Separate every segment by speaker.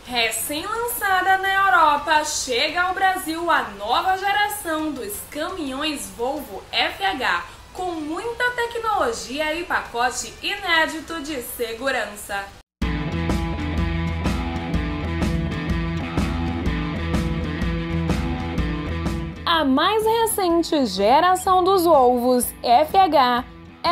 Speaker 1: Recém-lançada na Europa, chega ao Brasil a nova geração dos caminhões Volvo FH, com muita tecnologia e pacote inédito de segurança. A mais recente geração dos Volvos FH,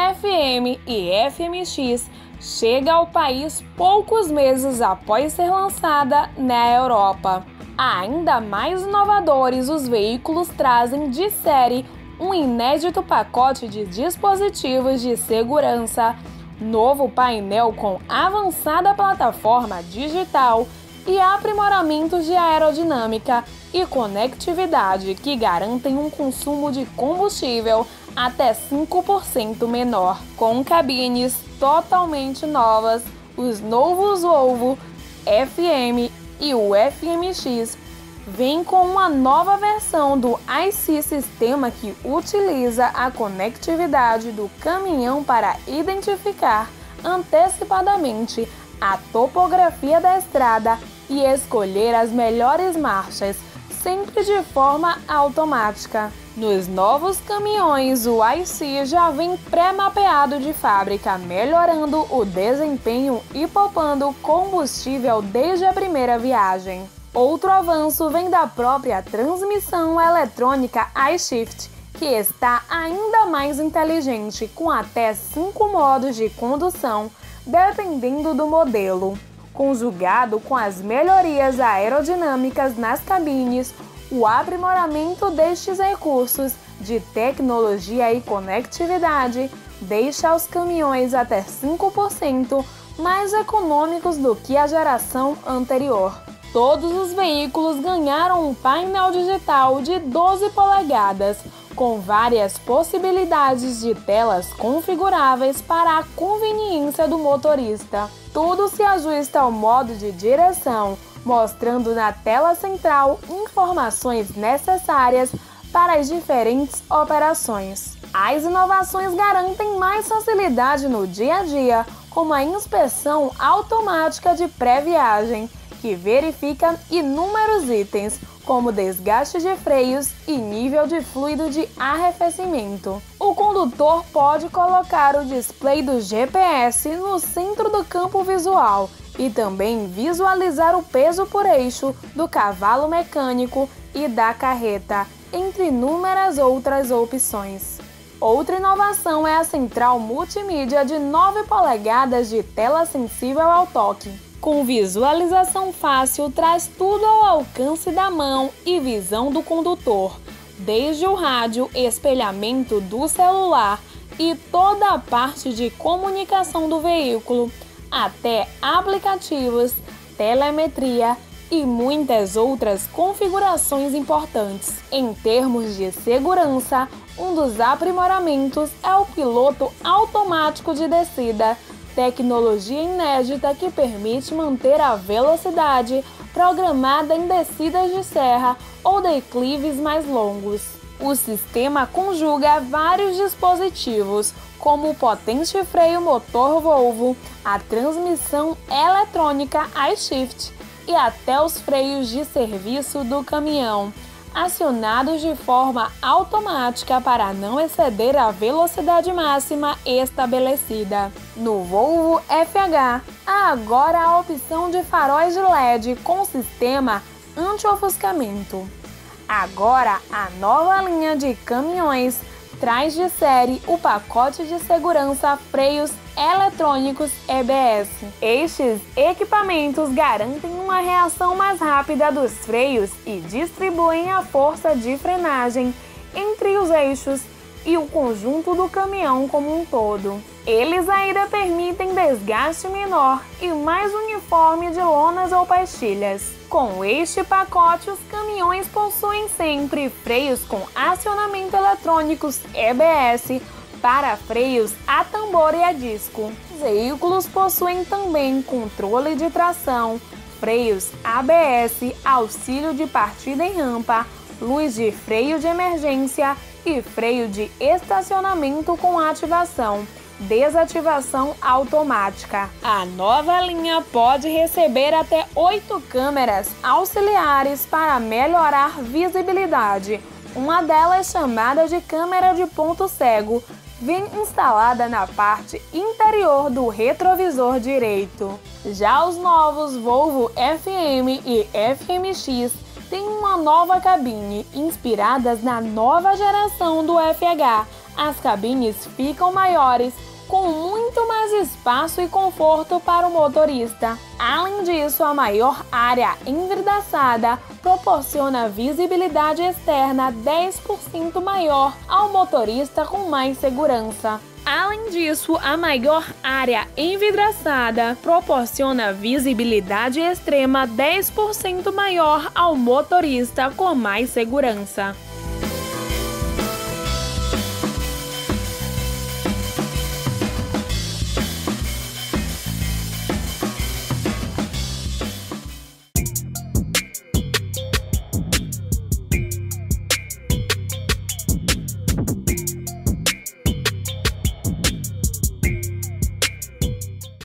Speaker 1: FM e FMX chega ao país poucos meses após ser lançada na Europa. Ainda mais inovadores, os veículos trazem de série um inédito pacote de dispositivos de segurança, novo painel com avançada plataforma digital e aprimoramentos de aerodinâmica e conectividade que garantem um consumo de combustível até 5% menor. Com cabines totalmente novas, os novos Volvo FM e o FMX vêm com uma nova versão do IC Sistema que utiliza a conectividade do caminhão para identificar antecipadamente a topografia da estrada e escolher as melhores marchas, sempre de forma automática. Nos novos caminhões, o IC já vem pré-mapeado de fábrica, melhorando o desempenho e poupando combustível desde a primeira viagem. Outro avanço vem da própria transmissão eletrônica iShift, que está ainda mais inteligente, com até 5 modos de condução, dependendo do modelo. Conjugado com as melhorias aerodinâmicas nas cabines, o aprimoramento destes recursos de tecnologia e conectividade deixa os caminhões até 5% mais econômicos do que a geração anterior. Todos os veículos ganharam um painel digital de 12 polegadas, com várias possibilidades de telas configuráveis para a conveniência do motorista. Tudo se ajusta ao modo de direção, mostrando na tela central informações necessárias para as diferentes operações. As inovações garantem mais facilidade no dia a dia, como a inspeção automática de pré-viagem, que verifica inúmeros itens, como desgaste de freios e nível de fluido de arrefecimento. O condutor pode colocar o display do GPS no centro do campo visual e também visualizar o peso por eixo do cavalo mecânico e da carreta, entre inúmeras outras opções. Outra inovação é a central multimídia de 9 polegadas de tela sensível ao toque. Com visualização fácil, traz tudo ao alcance da mão e visão do condutor, desde o rádio, espelhamento do celular e toda a parte de comunicação do veículo, até aplicativos, telemetria e muitas outras configurações importantes. Em termos de segurança, um dos aprimoramentos é o piloto automático de descida, tecnologia inédita que permite manter a velocidade programada em descidas de serra ou declives mais longos. O sistema conjuga vários dispositivos, como o potente freio motor Volvo, a transmissão eletrônica iShift e até os freios de serviço do caminhão, acionados de forma automática para não exceder a velocidade máxima estabelecida. No Volvo FH, há agora a opção de faróis de LED com sistema anti-ofuscamento. Agora, a nova linha de caminhões traz de série o pacote de segurança freios eletrônicos EBS. Estes equipamentos garantem uma reação mais rápida dos freios e distribuem a força de frenagem entre os eixos e o conjunto do caminhão como um todo. Eles ainda permitem desgaste menor e mais uniforme de lonas ou pastilhas. Com este pacote, os caminhões possuem sempre freios com acionamento eletrônicos EBS para freios a tambor e a disco. Os veículos possuem também controle de tração, freios ABS, auxílio de partida em rampa, luz de freio de emergência e freio de estacionamento com ativação, desativação automática. A nova linha pode receber até 8 câmeras auxiliares para melhorar visibilidade. Uma delas, chamada de câmera de ponto cego, vem instalada na parte interior do retrovisor direito. Já os novos Volvo FM e FMX têm uma nova cabine, inspiradas na nova geração do FH. As cabines ficam maiores, com muito mais espaço e conforto para o motorista. Além disso, a maior área envidraçada proporciona visibilidade externa 10% maior ao motorista com mais segurança. Além disso, a maior área envidraçada proporciona visibilidade extrema 10% maior ao motorista com mais segurança.